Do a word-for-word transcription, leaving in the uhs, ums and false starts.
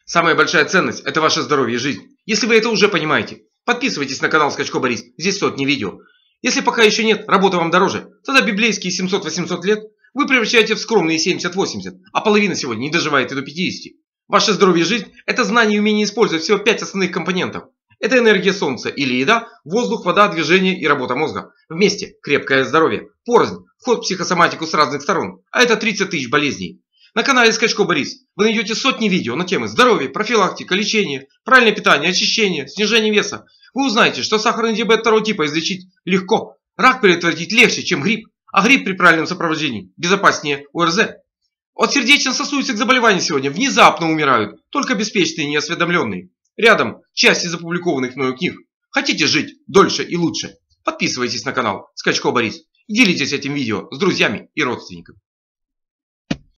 Самая большая ценность – это ваше здоровье и жизнь. Если вы это уже понимаете, подписывайтесь на канал Скачко Борис, здесь сотни видео. Если пока еще нет, работа вам дороже, тогда библейские семьсот-восемьсот лет вы превращаете в скромные семьдесят-восемьдесят, а половина сегодня не доживает и до пятидесяти. Ваше здоровье и жизнь – это знание и умение использовать всего пять основных компонентов. Это энергия солнца или еда, воздух, вода, движение и работа мозга. Вместе крепкое здоровье, порознь, вход в психосоматику с разных сторон, а это тридцать тысяч болезней. На канале Скачко Борис вы найдете сотни видео на темы здоровья, профилактика, лечение, правильное питание, очищение, снижение веса. Вы узнаете, что сахарный диабет второго типа излечить легко, рак предотвратить легче, чем грипп, а грипп при правильном сопровождении безопаснее ОРЗ. От сердечно-сосудистых заболеваний сегодня внезапно умирают только обеспеченные и неосведомленные. Рядом часть из опубликованных мною книг. Хотите жить дольше и лучше? Подписывайтесь на канал Скачко Борис и делитесь этим видео с друзьями и родственниками.